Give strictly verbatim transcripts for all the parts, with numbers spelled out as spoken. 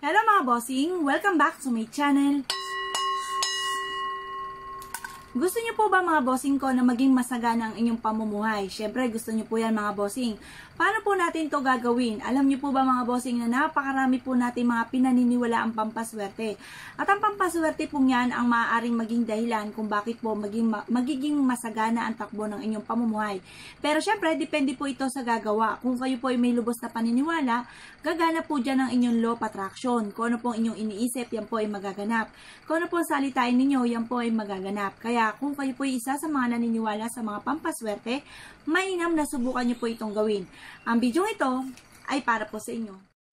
Hello mga bossing! Welcome back to my channel! Gusto niyo po ba mga bossing ko na maging masagana ang inyong pamumuhay? Syempre gusto niyo po yan mga bossing. Paano po natin to gagawin? Alam niyo po ba mga bossing na napakarami po natin mga pinaniniwala ang pampaswerte. At ang pampaswerte po yan ang maaaring maging dahilan kung bakit po maging, magiging masagana ang takbo ng inyong pamumuhay. Pero syempre depende po ito sa gagawa. Kung kayo po ay may lubos na paniniwala, gagana po dyan ang inyong law of attraction. Kung ano po inyong iniisip, yan po ay magaganap. Kung ano po salitain ninyo, yan po ay magaganap. Kaya kung kayo po isa sa mga naniniwala sa mga pampaswerte, mainam na subukan nyo po itong gawin. Ang video ito ay para po sa inyo.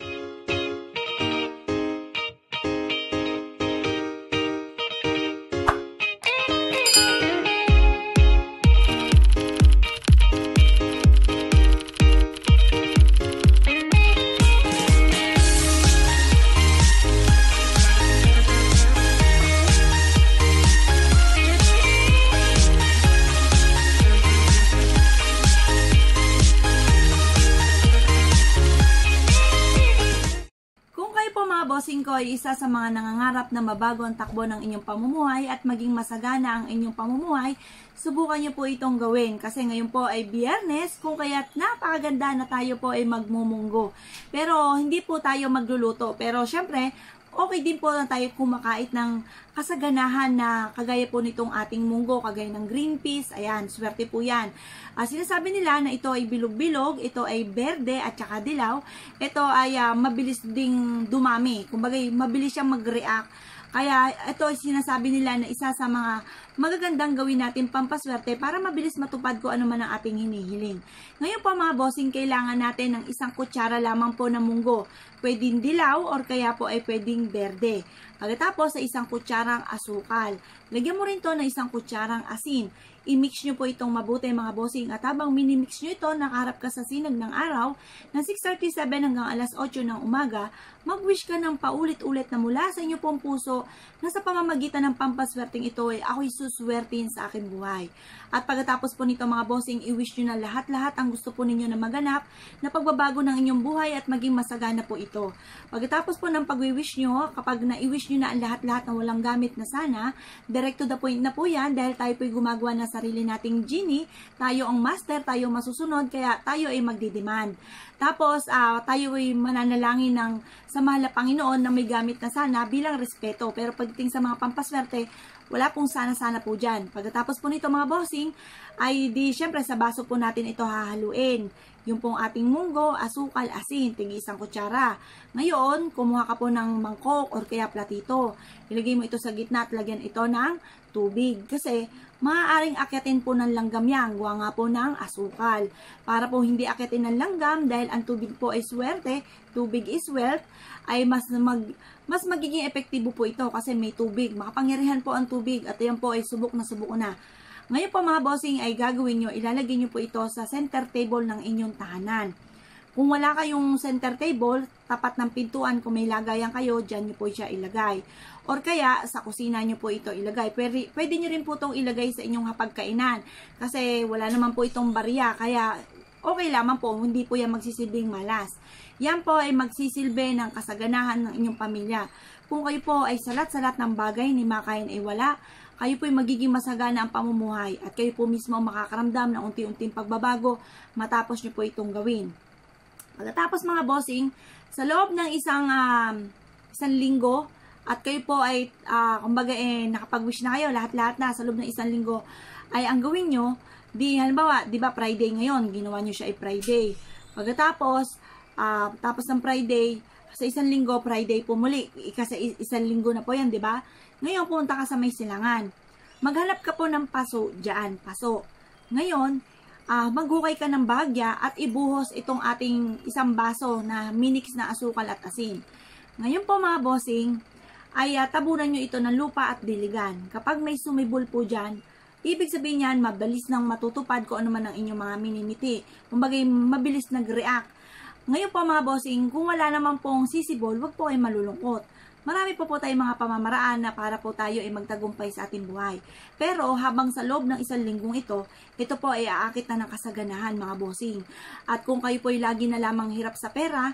Bossing ko ay isa sa mga nangangarap na mabago ang takbo ng inyong pamumuhay at maging masagana ang inyong pamumuhay. Subukan niyo po itong gawin kasi ngayon po ay Biyernes, kung kaya't napakaganda na tayo po ay magmumunggo. Pero hindi po tayo magluluto. Pero syempre, okay din po na tayo kumakait ng kasaganahan na kagaya po nitong ating munggo, kagaya ng green peas. Ayan, swerte po yan. Uh, sinasabi nila na ito ay bilog-bilog, ito ay berde at saka dilaw. Ito ay uh, mabilis ding dumami. Kumbaga, mabilis siyang mag-react. Kaya ito ay sinasabi nila na isa sa mga magagandang gawin natin pampaswerte para mabilis matupad ko ano man ang ating hinihiling. Ngayon po mga bossing, kailangan natin ng isang kutsara lamang po ng munggo. Pwedeng dilaw or kaya po ay pwedeng berde. Pagkatapos sa isang kutsarang asukal. Lagyan mo rin to ng isang kutsarang asin. I-mix nyo po itong mabuti mga bossing at habang minimix nyo ito, nakaharap ka sa sinag ng araw ng six thirty-seven hanggang alas otso ng umaga, mag-wish ka ng paulit-ulit na mula sa inyo pong puso na sa pamamagitan ng pampaswerteng ito ay ako'y suswertin sa aking buhay. At pagkatapos po nito mga bossing, i-wish nyo na lahat-lahat ang gusto po ninyo na maganap na pagbabago ng inyong buhay at maging masagana po ito. Pagkatapos po ng pag-wish nyo, kapag na-i-wish nyo na ang lahat-lahat na walang gamit na sana, direct to the point na po yan dahil tayo po'y gumagawa na sarili nating genie, tayo ang master, tayo masusunod, kaya tayo ay magdidemand. Tapos, uh, tayo ay mananalangin ng sa mahal na Panginoon na may gamit na sana bilang respeto. Pero pagdating sa mga pampaswerte, wala pong sana-sana po dyan. Pagkatapos po nito mga bossing, ay di syempre sa baso po natin ito hahaluin. Yung pong ating munggo, asukal, asin, tig isang kutsara. Ngayon, kumuha ka po ng mangkok or kaya platito. Ilagay mo ito sa gitna at lagyan ito ng tubig. Kasi maaaring akyatin po ng langgam yan. Gawa nga po ng asukal. Para po hindi akyatin ng langgam dahil ang tubig po ay swerte, tubig is wealth, ay mas mag mas magiging epektibo po ito kasi may tubig. Makapangyarihan po ang tubig at yan po ay subok na subok na. Ngayon po mga bossing ay gagawin nyo, ilalagay nyo po ito sa center table ng inyong tahanan. Kung wala kayong center table, tapat ng pintuan, kung may lagayan kayo, dyan nyo po siya ilagay. Or kaya, sa kusina nyo po ito ilagay. Pwede, pwede nyo rin po itong ilagay sa inyong hapagkainan. Kasi wala naman po itong barya, kaya okay lamang po, hindi po yan magsisilbing malas. Yan po ay magsisilbi ng kasaganahan ng inyong pamilya. Kung kayo po ay salat-salat ng bagay ni makain ay wala, kayo po ay magiging masagana ang pamumuhay at kayo po mismo makakaramdam ng unti-unting pagbabago matapos nyo po itong gawin. Pagkatapos mga bossing, sa loob ng isang um, isang linggo at kayo po ay uh, kumbaga eh, nakapag-wish na kayo, lahat-lahat na sa loob ng isang linggo ay ang gawin nyo, di halimbawa, di ba Friday ngayon, ginawa nyo siya ay Friday. Pagkatapos, uh, tapos ng Friday, sa isang linggo, Friday po muli. Kasi isang linggo na po yan, di ba? Ngayon, punta ka sa may silangan. Maghanap ka po ng paso dyan, paso. Ngayon, uh, maghukay ka ng bagya at ibuhos itong ating isang baso na minix na asukal at asin. Ngayon po mga bossing, ay uh, tabunan nyo ito ng lupa at diligan. Kapag may sumibol po dyan, ibig sabihin yan, mabilis nang matutupad kung ano man ang inyong mga minimiti. Kumbaga, mabilis nag-react. Ngayon po mga bossing, kung wala naman pong sisibol, wag po kayo malulungkot. Marami po po tayong mga pamamaraan na para po tayo ay magtagumpay sa ating buhay. Pero habang sa loob ng isang linggong ito, ito po ay aakit na ng kasaganahan mga bossing. At kung kayo po ay lagi na lamang hirap sa pera,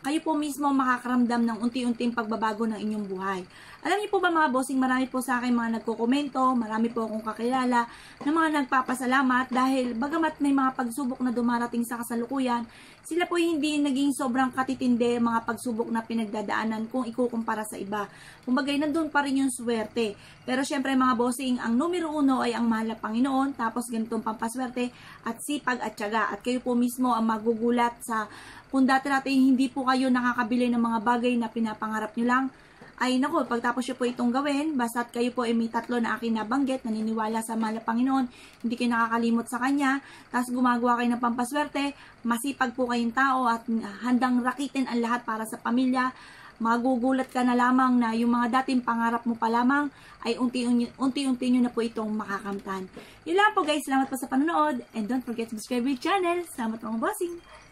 kayo po mismo makakaramdam ng unti-unting pagbabago ng inyong buhay. Alam niyo po ba mga bossing, marami po sa akin mga nagkokomento, marami po akong kakilala na mga nagpapasalamat dahil bagamat may mga pagsubok na dumarating sa kasalukuyan, sila po hindi naging sobrang katitindi mga pagsubok na pinagdadaanan kung ikukumpara sa iba. Kumbagay, nandun pa rin yung swerte. Pero syempre mga bossing, ang numero uno ay ang mahal na Panginoon, tapos ganitong pampaswerte at sipag at tiyaga. At kayo po mismo ang magugulat sa kung dati-dati hindi po kayo nakakabili ng mga bagay na pinapangarap nyo lang, ay naku, pagtapos nyo po itong gawin, basta't kayo po ay may tatlo na aking nabanggit, naniniwala sa mahal na Panginoon, hindi kayo nakakalimot sa Kanya, tapos gumagawa kayo ng pampaswerte, masipag po kayong tao at handang rakitin ang lahat para sa pamilya, magugulat ka na lamang na yung mga dating pangarap mo pa lamang ay unti-unti nyo na po itong makakamtan. Yun lang po guys, salamat po sa panonood, and don't forget to subscribe to my channel. Salamat mga bossing!